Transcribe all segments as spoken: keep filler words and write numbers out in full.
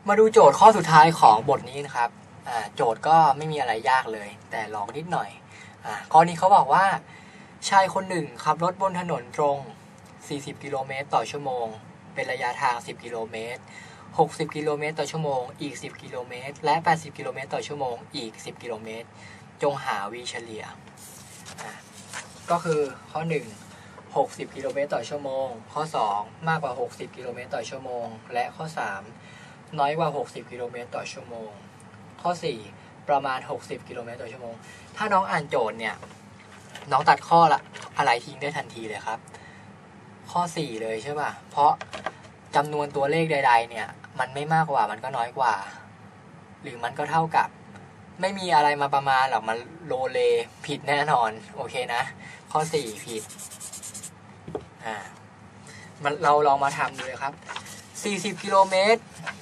มาดูโจทย์ข้อสุดท้ายของบทนี้นะครับโจทย์ก็ไม่มีอะไรยากเลยแต่ลองนิดหน่อยข้อนี้เขาบอกว่าชายคนหนึ่งขับรถบนถนนตรงสี่สิบกิโลเมตรต่อชั่วโมงเป็นระยะทางสิบกิโลเมตรหกสิบกิโลเมตรต่อชั่วโมงอีกสิบกิโลเมตรและแปดสิบกิโลเมตรต่อชั่วโมงอีกสิบกิโลเมตรจงหา v เฉลี่ยก็คือข้อหนึ่ง หกสิบกิโลเมตรต่อชั่วโมงข้อสองมากกว่าหกสิบกิโลเมตรต่อชั่วโมงและข้อสามน้อยกว่าหกสิบกิโลเมตรต่อชั่วโมงข้อสี่ประมาณหกสิบกิโลเมตรต่อชั่วโมงถ้าน้องอ่านโจทย์เนี่ยน้องตัดข้อละอะไรทิ้งได้ทันทีเลยครับข้อสี่เลยใช่ป่ะเพราะจำนวนตัวเลขใดๆเนี่ยมันไม่มากกว่ามันก็น้อยกว่าหรือมันก็เท่ากับไม่มีอะไรมาประมาณหรอกมันโลเลผิดแน่นอนโอเคนะข้อสี่ผิดอ่ามันเราลองมาทำดูเลยครับสี่สิบกิโลเมตร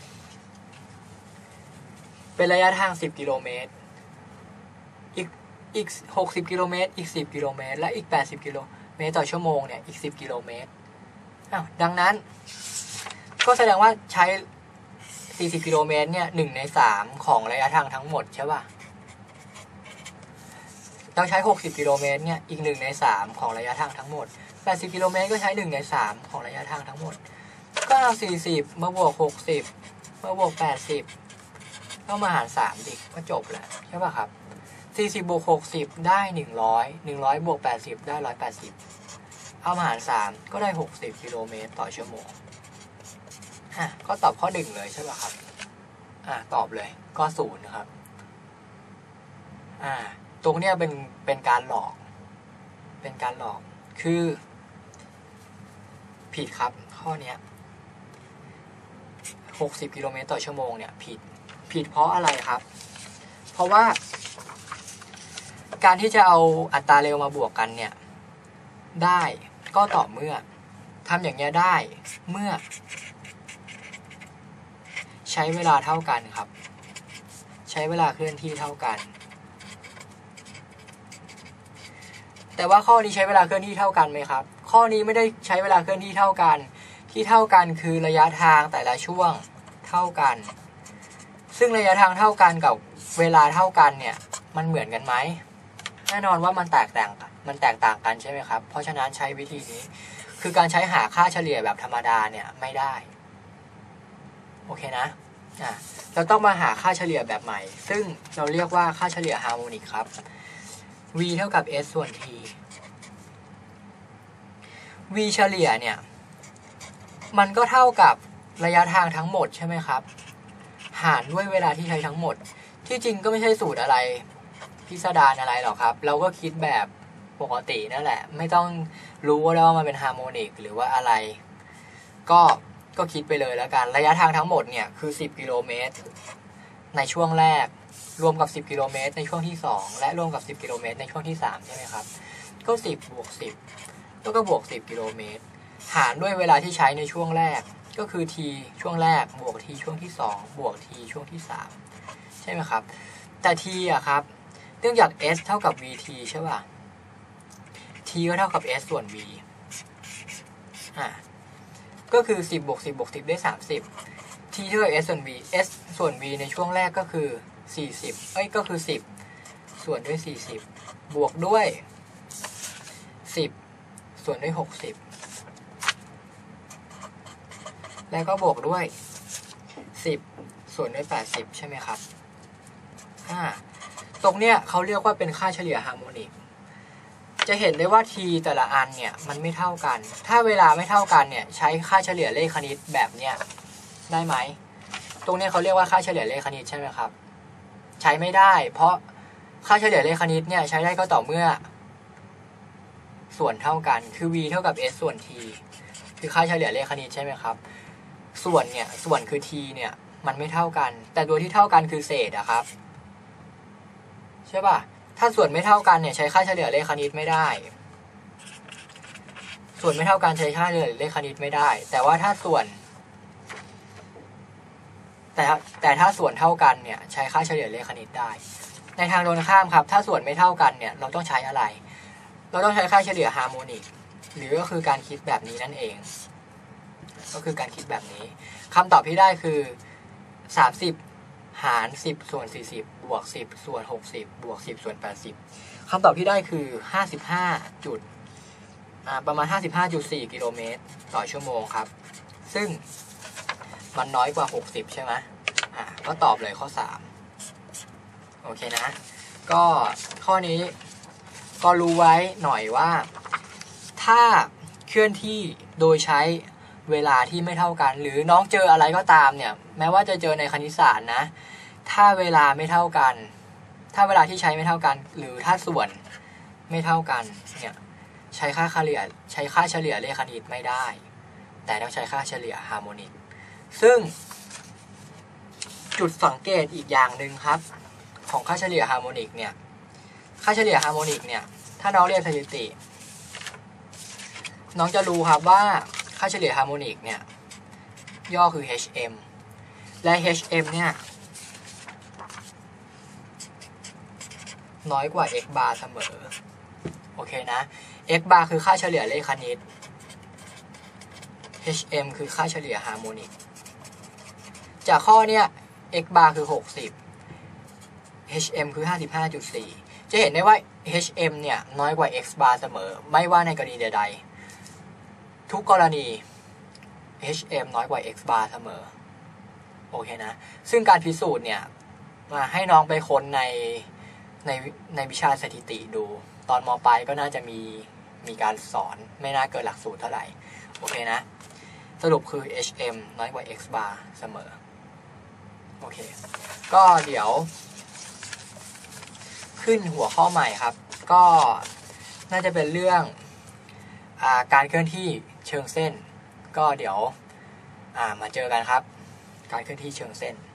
เป็นระยะทางสิบกิโลเมตรอีกอีกหกสิบกิโลเมตรอีกสิบกิโลเมตรและอีกแปดสิบกิโลเมตรต่อชั่วโมงเนี่ยอีกสิบกิโลเมตรอ้าวดังนั้นก็แสดงว่าใช้สี่สิบกิโลเมตรเนี่ยหนึ่งในสามของระยะทางทั้งหมดใช่ป่ะต้องใช้หกสิบกิโลเมตรเนี่ยอีกหนึ่งในสามของระยะทางทั้งหมดแปดสิบกิโลเมตรก็ใช้หนึ่งในสามของระยะทางทั้งหมดก็เอาสี่สิบมาบวกหกสิบมาบวกแปดสิบก็มาหารสามดิก็จบแล้วใช่ป่ะครับสี่สิบบวกหกสิบได้หนึ่งร้อย หนึ่งร้อยบวกแปดสิบได้หนึ่งร้อยแปดสิบเอามาหารสามก็ได้หกสิบกิโลเมตรต่อชั่วโมงอ่ะก็ตอบข้อหนึ่งเลยใช่ป่ะครับอ่ะตอบเลยก็ศูนย์นะครับอ่าตรงเนี้ยเป็นเป็นการหลอกเป็นการหลอกคือผิดครับข้อเนี้ยหกสิบกิโลเมตรต่อชั่วโมงเนี่ยผิดผิดเพราะอะไรครับเพราะว่าการที่จะเอาอัตราเร็วมาบวกกันเนี่ยได้ก็ต่อเมื่อทำอย่างเงี้ยได้เมื่อใช้เวลาเท่ากันครับใช้เวลาเคลื่อนที่เท่ากันแต่ว่าข้อนี้ใช้เวลาเคลื่อนที่เท่ากันไหมครับข้อนี้ไม่ได้ใช้เวลาเคลื่อนที่เท่ากันที่เท่ากันคือระยะทางแต่ละช่วงเท่ากันซึ่งระยะทางเท่ากันกับเวลาเท่ากันเนี่ยมันเหมือนกันไหมแน่นอนว่ามันแตกต่างกันมันแตกต่างกันใช่ไหมครับเพราะฉะนั้นใช้วิธีนี้คือการใช้หาค่าเฉลี่ยแบบธรรมดาเนี่ยไม่ได้โอเคนะอ่ะเราต้องมาหาค่าเฉลี่ยแบบใหม่ซึ่งเราเรียกว่าค่าเฉลี่ยฮาร์โมนิกครับ v เท่ากับ s ส่วน t v เฉลี่ยเนี่ยมันก็เท่ากับระยะทางทั้งหมดใช่ไหมครับหารด้วยเวลาที่ใช้ทั้งหมดที่จริงก็ไม่ใช่สูตรอะไรพิสดารอะไรหรอกครับเราก็คิดแบบปกตินั่นแหละไม่ต้องรู้ว่ามันเป็นฮาร์โมนิกหรือว่าอะไรก็ก็คิดไปเลยแล้วกันระยะทางทั้งหมดเนี่ยคือสิบกิโลเมตรในช่วงแรกรวมกับสิบกิโลเมตรในช่วงที่สองและรวมกับสิบกิโลเมตรในช่วงที่สามใช่ไหมครับก็สิบบวกสิบแล้วก็บวกสิบกิโลเมตรหารด้วยเวลาที่ใช้ในช่วงแรกก็คือ t ช่วงแรกบวก t ช่วงที่สองบวก t ช่วงที่สามใช่ไหมครับแต่ t อะครับเนื่องจาก s เท่ากับ vt ใช่ป่ะ t ก็เท่ากับ s ส่วน v อ่ะก็คือสิบบวกสิบบวกสิบได้สามสิบ t เท่ากับ s ส่วน v s ส่วน v ในช่วงแรกก็คือสี่สิบเอ้ยก็คือสิบส่วนด้วยสี่สิบบวกด้วยสิบส่วนด้วยหกสิบแล้วก็บวกด้วยสิบส่วนด้วยแปดสิบใช่ไหมครับอ่าตรงเนี้ยเขาเรียกว่าเป็นค่าเฉลี่ยฮาร์โมนิกจะเห็นได้ว่า t แต่ละอันเนี่ยมันไม่เท่ากันถ้าเวลาไม่เท่ากันเนี่ยใช้ค่าเฉลี่ยเลขคณิตแบบเนี้ยได้ไหมตรงนี้เขาเรียกว่าค่าเฉลี่ยเลขคณิตใช่ไหมครับใช้ไม่ได้เพราะค่าเฉลี่ยเลขคณิตเนี่ยใช้ได้ก็ต่อเมื่อส่วนเท่ากันคือ v เท่ากับ s ส่วน t คือค่าเฉลี่ยเลขคณิตใช่ไหมครับส่วนเนี่ยส่วนคือ t เนี่ยมันไม่เท่ากันแต่ตัวที่เท่ากันคือเศษอะครับใช่ป่ะถ้าส่วนไม่เท่ากันเนี่ยใช้ค่าเฉลี่ยเลขคณิตไม่ได้ส่วนไม่เท่ากันใช้ค่าเฉลี่ยเลขคณิตไม่ได้แต่ว่าถ้าส่วนแต่แต่ถ้าส่วนเท่ากันเนี่ยใช้ค่าเฉลี่ยเลขคณิตได้ในทางตรงข้ามครับถ้าส่วนไม่เท่ากันเนี่ยเราต้องใช้อะไรเราต้องใช้ค่าเฉลี่ยฮาร์โมนิกหรือก็คือการคิดแบบนี้นั่นเองก็คือการคิดแบบนี้คำตอบที่ได้คือสามสิบหารสิบส่วนสี่สิบบวกสิบส่วนหกสิบบวกสิบส่วนแปดสิบคำตอบที่ได้คือห้าสิบห้าจุดอ่าประมาณ ห้าสิบห้าจุดสี่ กิโลเมตรต่อชั่วโมงครับซึ่งมันน้อยกว่าหกสิบใช่ไหมอ่าก็ตอบเลยข้อสามโอเคนะก็ข้อนี้ก็รู้ไว้หน่อยว่าถ้าเคลื่อนที่โดยใช้เวลาที่ไม่เท่ากันหรือน้องเจออะไรก็ตามเนี่ยแม้ว่าจะเจอในคณิตศาสตร์นะถ้าเวลาไม่เท่ากันถ้าเวลาที่ใช้ไม่เท่ากันหรือถ้าส่วนไม่เท่ากันเนี่ยใช้ค่าเฉลี่ยใช้ค่าเฉลี่ยเลขคณิตไม่ได้แต่ต้องใช้ค่าเฉลี่ยฮาร์โมนิกซึ่งจุดสังเกตอีกอย่างหนึ่งครับของค่าเฉลี่ยฮาร์โมนิกเนี่ยค่าเฉลี่ยฮาร์โมนิกเนี่ยถ้าน้องเรียนสถิติน้องจะรู้ครับว่าค่าเฉลี่ยฮาร์โมนิกเนี่ยย่อคือ เอช เอ็ม และ เอช เอ็ม เนี่ยน้อยกว่า x bar เสมอโอเคนะ x bar คือค่าเฉลี่ยเลขคณิต เอช เอ็ม คือค่าเฉลี่ยฮาร์โมนิกจากข้อเนี้ย x bar คือหกสิบ เอช เอ็ม คือ ห้าสิบห้าจุดสี่ จะเห็นได้ว่า เอช เอ็ม เนี่ยน้อยกว่า x bar เสมอไม่ว่าในกรณีใดๆทุกกรณี เอช เอ็ม น้อยกว่า x bar เสมอโอเคนะซึ่งการพิสูจน์เนี่ยมาให้น้องไปค้นในในในวิชาสถิติดูตอนม.ปลายก็น่าจะมีมีการสอนไม่น่าเกินหลักสูตรเท่าไหร่โอเคนะสรุปคือ เอช เอ็ม น้อยกว่า x bar เสมอโอเคก็เดี๋ยวขึ้นหัวข้อใหม่ครับก็น่าจะเป็นเรื่องอาการเคลื่อนที่เชิงเส้นก็เดี๋ยวมาเจอกันครับการเคลื่อนที่เชิงเส้น